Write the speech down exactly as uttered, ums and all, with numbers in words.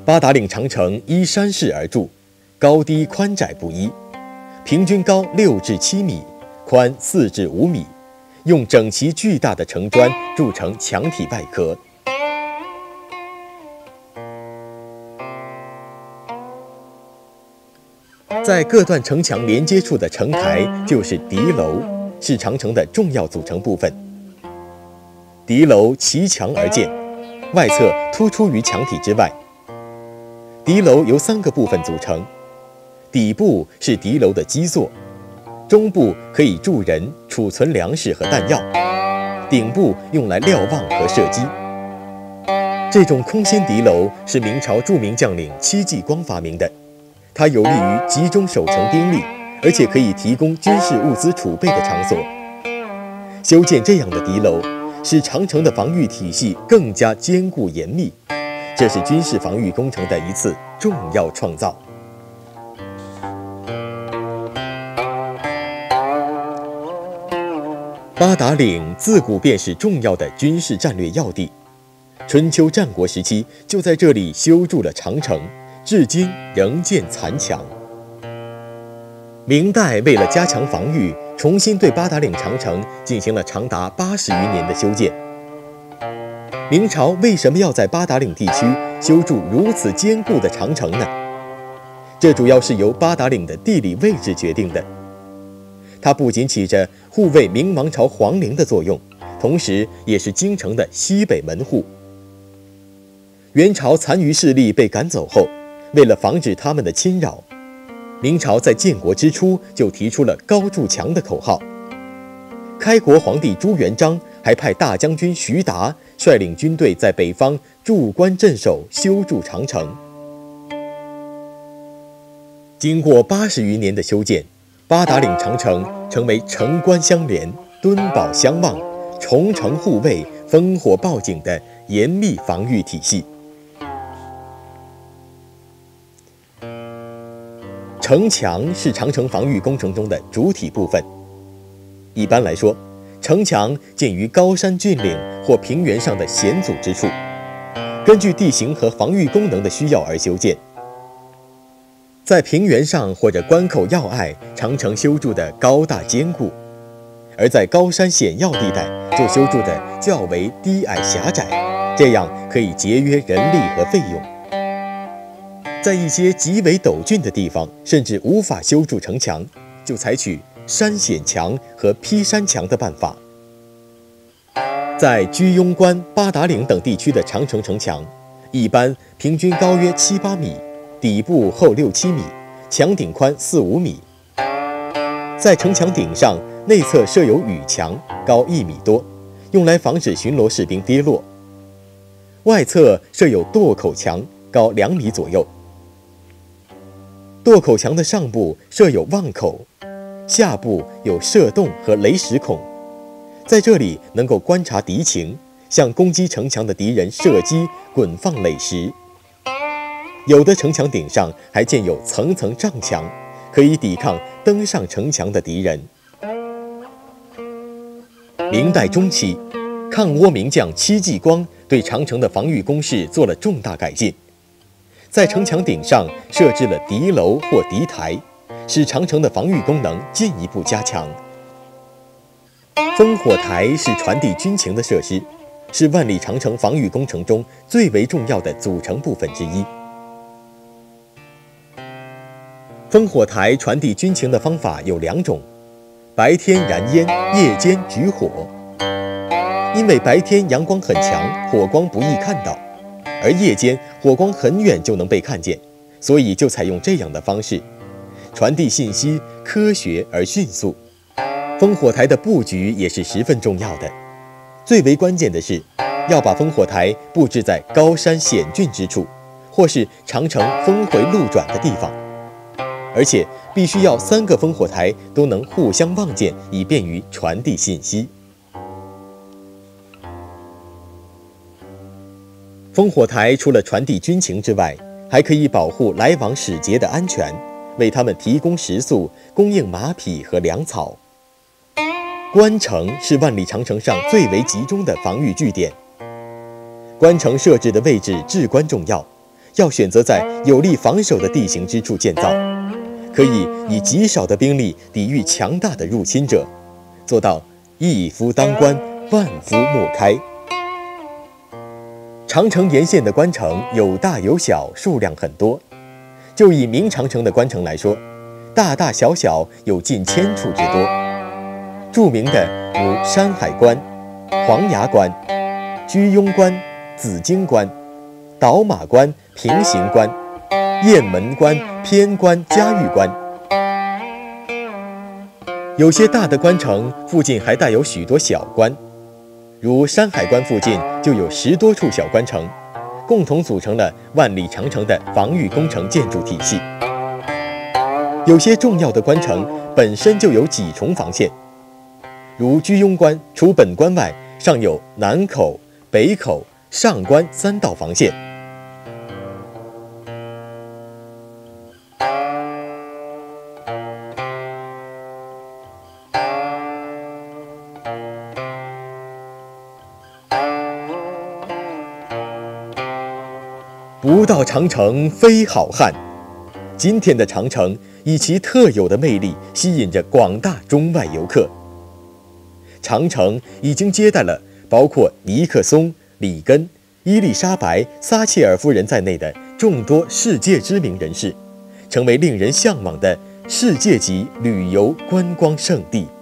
八达岭长城依山势而筑，高低宽窄不一，平均高六至七米，宽四至五米，用整齐巨大的城砖筑成墙体外壳。在各段城墙连接处的城台就是敌楼，是长城的重要组成部分。敌楼齐墙而建，外侧突出于墙体之外。敌楼由三个部分组成，底部是敌楼的基座，中部可以住人、储存粮食和弹药，顶部用来瞭望和射击。这种空心敌楼是明朝著名将领戚继光发明的，它有利于集中守城兵力，而且可以提供军事物资储备的场所。修建这样的敌楼，使长城的防御体系更加坚固严密，这是军事防御工程的一次重要创造。八达岭自古便是重要的军事战略要地，春秋战国时期就在这里修筑了长城，至今仍见残墙。明代为了加强防御，重新对八达岭长城进行了长达八十余年的修建。明朝为什么要在八达岭地区修筑如此坚固的长城呢？这主要是由八达岭的地理位置决定的。它不仅起着护卫明王朝皇陵的作用，同时也是京城的西北门户。元朝残余势力被赶走后，为了防止他们的侵扰，明朝在建国之初就提出了高筑墙的口号。开国皇帝朱元璋还派大将军徐达率领军队在北方驻关镇守，修筑长城。经过八十余年的修建，八达岭长城成为城关相连、敦保相望、重城护卫、烽火报警的严密防御体系。城墙是长城防御工程中的主体部分。一般来说，城墙建于高山峻岭或平原上的险阻之处，根据地形和防御功能的需要而修建。在平原上或者关口要隘，长城修筑的高大坚固；而在高山险要地带，就修筑的较为低矮狭窄，这样可以节约人力和费用。在一些极为陡峻的地方，甚至无法修筑城墙，就采取山险墙和劈山墙的办法。在居庸关、八达岭等地区的长城城墙，一般平均高约七八米，底部厚六七米，墙顶宽四五米。在城墙顶上内侧设有雨墙，高一米多，用来防止巡逻士兵跌落。外侧设有垛口墙，高两米左右。垛口墙的上部设有望口，下部有射洞和雷石孔，在这里能够观察敌情，向攻击城墙的敌人射击、滚放垒石。有的城墙顶上还建有层层障墙，可以抵抗登上城墙的敌人。明代中期，抗倭名将戚继光对长城的防御工事做了重大改进，在城墙顶上设置了敌楼或敌台，使长城的防御功能进一步加强。烽火台是传递军情的设施，是万里长城防御工程中最为重要的组成部分之一。烽火台传递军情的方法有两种：白天燃烟，夜间举火。因为白天阳光很强，火光不易看到，而夜间火光很远就能被看见，所以就采用这样的方式，传递信息科学而迅速。烽火台的布局也是十分重要的，最为关键的是要把烽火台布置在高山险峻之处，或是长城峰回路转的地方，而且必须要三个烽火台都能互相望见，以便于传递信息。烽火台除了传递军情之外，还可以保护来往使节的安全，为他们提供食宿，供应马匹和粮草。关城是万里长城上最为集中的防御据点，关城设置的位置至关重要， 要选择在有力防守的地形之处建造，可以以极少的兵力抵御强大的入侵者，做到一夫当关，万夫莫开。长城沿线的关城有大有小，数量很多。就以明长城的关城来说，大大小小有近千处之多。著名的如山海关、黄崖关、居庸关、紫荆关、倒马关、平型关、雁门关、偏关、嘉峪关。有些大的关城附近还带有许多小关，如山海关附近就有十多处小关城，共同组成了万里长城的防御工程建筑体系。有些重要的关城本身就有几重防线，如居庸关，除本关外，尚有南口、北口、上关三道防线。不到长城非好汉。今天的长城以其特有的魅力吸引着广大中外游客。长城已经接待了包括尼克松、里根、伊丽莎白、撒切尔夫人在内的众多世界知名人士，成为令人向往的世界级旅游观光胜地。